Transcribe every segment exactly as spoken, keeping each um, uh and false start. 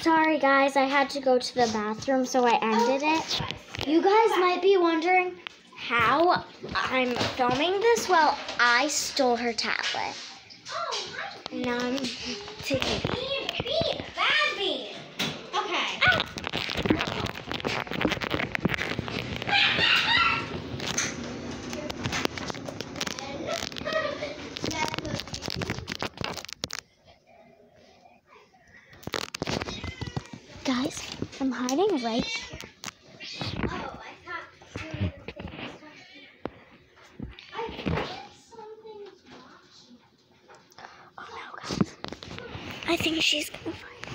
Sorry guys, I had to go to the bathroom, so I ended it. You guys might be wondering how I'm filming this. Well, I stole her tablet. And now I'm taking it. Bean, bean, bad bean. Okay. Guys, I'm hiding right here. Oh, I thought I think something's watching. Oh no, guys. I think she's gonna find it.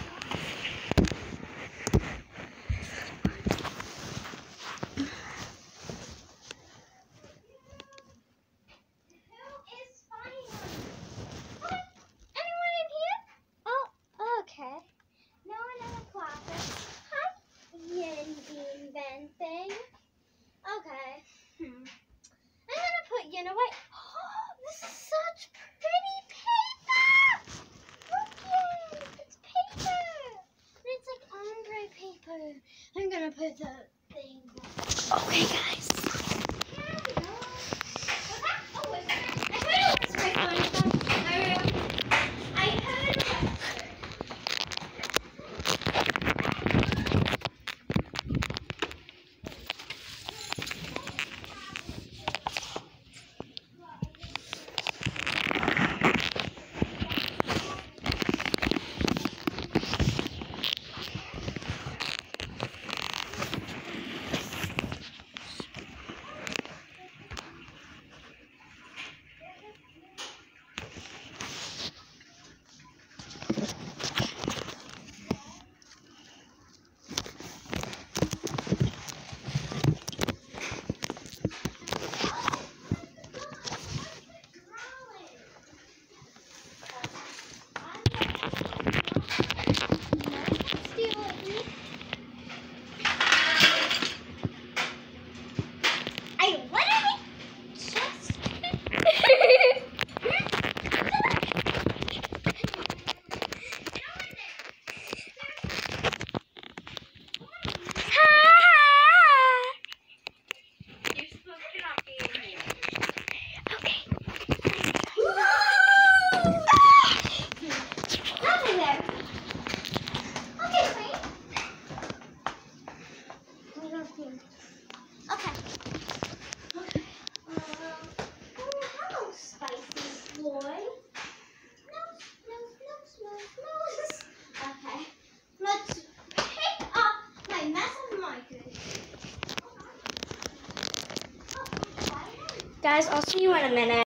Who is spying on me? Hi, anyone in here? Oh, okay. No one in the closet. Hi, Yin Bean Ben thing. Okay. Hmm. I'm gonna put Yin away. Oh, this is such pretty paper! Look it! It's paper! And it's like ombre paper. I'm gonna put the thing back. Okay, guys. Here we go. What's that? Oh, what's that? I heard a whisper going from the room. I heard a whisper. Okay. Okay. Um, oh, hello, spicy boy. Nose, nose, nose, nose, nose. Okay. Let's pick up my mess of markers. Guys, I'll see you in a minute.